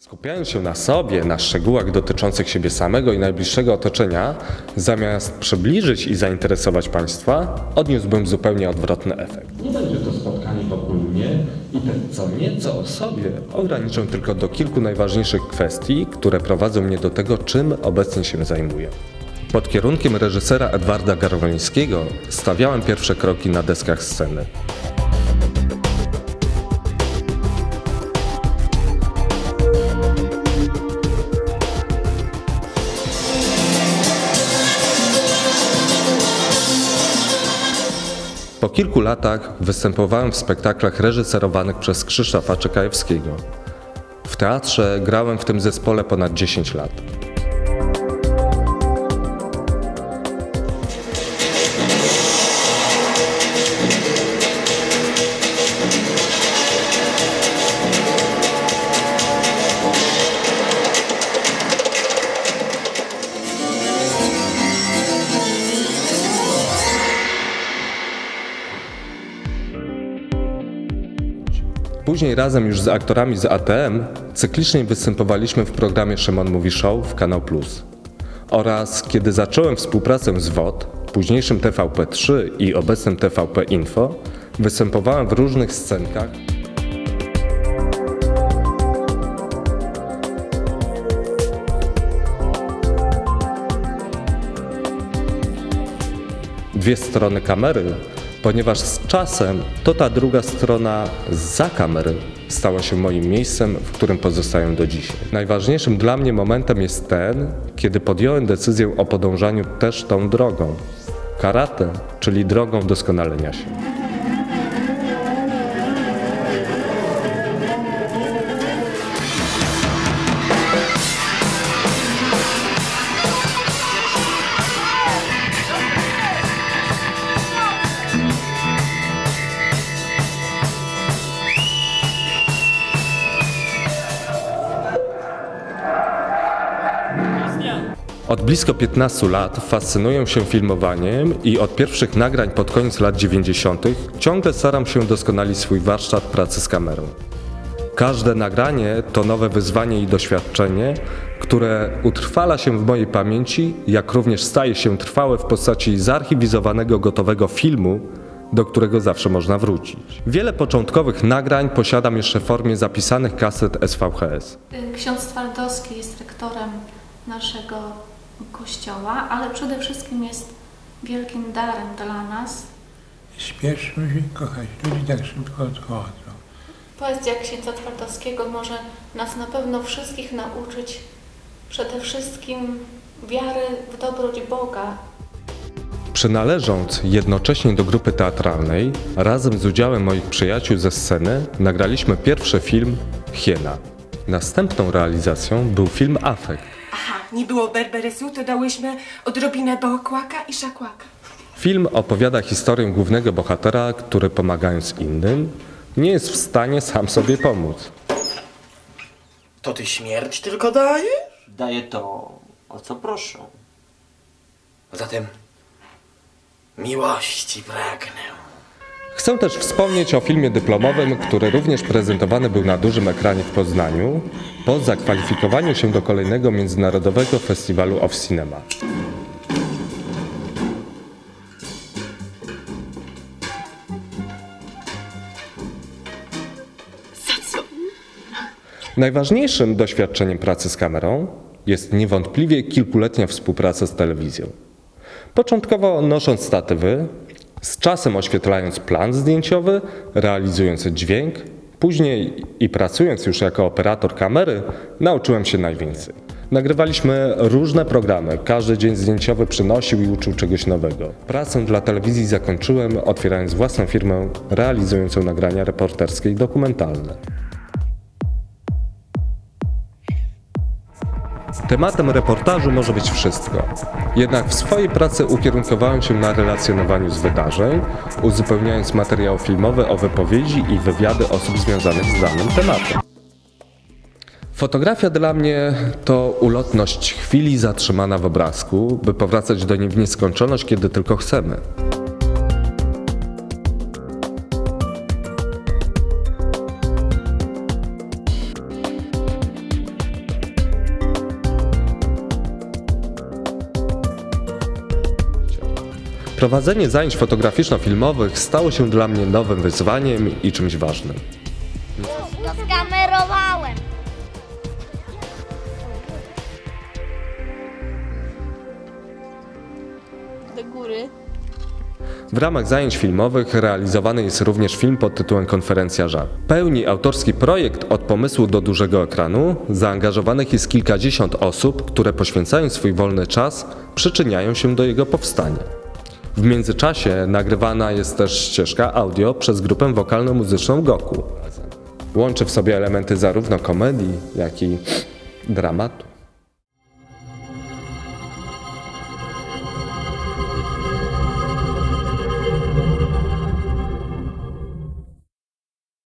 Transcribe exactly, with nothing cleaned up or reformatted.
Skupiając się na sobie, na szczegółach dotyczących siebie samego i najbliższego otoczenia, zamiast przybliżyć i zainteresować Państwa, odniósłbym zupełnie odwrotny efekt. Nie będzie to spotkanie wokół mnie i te co nieco o sobie ograniczę tylko do kilku najważniejszych kwestii, które prowadzą mnie do tego, czym obecnie się zajmuję. Pod kierunkiem reżysera Edwarda Garwońskiego stawiałem pierwsze kroki na deskach sceny. Po kilku latach występowałem w spektaklach reżyserowanych przez Krzysztofa Czekajewskiego. W teatrze grałem w tym zespole ponad dziesięć lat. Później razem już z aktorami z A T M cyklicznie występowaliśmy w programie Szymon Mówi Show w Kanał Plus. Oraz kiedy zacząłem współpracę z W O D, późniejszym T V P trzy i obecnym T V P Info, występowałem w różnych scenkach. Dwie strony kamery, ponieważ z czasem to ta druga strona zza kamery stała się moim miejscem, w którym pozostaję do dzisiaj. Najważniejszym dla mnie momentem jest ten, kiedy podjąłem decyzję o podążaniu też tą drogą. Karate, czyli drogą doskonalenia się. Od blisko piętnastu lat fascynuję się filmowaniem i od pierwszych nagrań pod koniec lat dziewięćdziesiątych ciągle staram się doskonalić swój warsztat pracy z kamerą. Każde nagranie to nowe wyzwanie i doświadczenie, które utrwala się w mojej pamięci, jak również staje się trwałe w postaci zarchiwizowanego gotowego filmu, do którego zawsze można wrócić. Wiele początkowych nagrań posiadam jeszcze w formie zapisanych kaset S V H S. Ksiądz Twardowski jest rektorem naszego kościoła, ale przede wszystkim jest wielkim darem dla nas. Spieszmy się kochać, ludzie tak szybko odchodzą. Poezja księdza Twardowskiego może nas na pewno wszystkich nauczyć przede wszystkim wiary w dobroć Boga. Przynależąc jednocześnie do grupy teatralnej, razem z udziałem moich przyjaciół ze sceny nagraliśmy pierwszy film Hiena. Następną realizacją był film Afekt. Aha, nie było berberysu, to dałyśmy odrobinę bołkłaka i szakłaka. Film opowiada historię głównego bohatera, który pomagając innym, nie jest w stanie sam sobie pomóc. To ty śmierć tylko dajesz? Daję to, o co proszę. Zatem miłości pragnę. Chcę też wspomnieć o filmie dyplomowym, który również prezentowany był na dużym ekranie w Poznaniu po zakwalifikowaniu się do kolejnego międzynarodowego festiwalu Off Cinema. Najważniejszym doświadczeniem pracy z kamerą jest niewątpliwie kilkuletnia współpraca z telewizją. Początkowo nosząc statywy, z czasem oświetlając plan zdjęciowy, realizując dźwięk, później i pracując już jako operator kamery, nauczyłem się najwięcej. Nagrywaliśmy różne programy, każdy dzień zdjęciowy przynosił i uczył czegoś nowego. Pracę dla telewizji zakończyłem, otwierając własną firmę realizującą nagrania reporterskie i dokumentalne. Tematem reportażu może być wszystko. Jednak w swojej pracy ukierunkowałem się na relacjonowaniu z wydarzeń, uzupełniając materiał filmowy o wypowiedzi i wywiady osób związanych z danym tematem. Fotografia dla mnie to ulotność chwili zatrzymana w obrazku, by powracać do niej w nieskończoność, kiedy tylko chcemy. Prowadzenie zajęć fotograficzno-filmowych stało się dla mnie nowym wyzwaniem i czymś ważnym. To skamerowałem. Do góry. W ramach zajęć filmowych realizowany jest również film pod tytułem Konferencja Żab. Pełni autorski projekt od pomysłu do dużego ekranu. Zaangażowanych jest kilkadziesiąt osób, które poświęcając swój wolny czas przyczyniają się do jego powstania. W międzyczasie nagrywana jest też ścieżka audio przez grupę wokalno-muzyczną Goku. Łączy w sobie elementy zarówno komedii, jak i dramatu.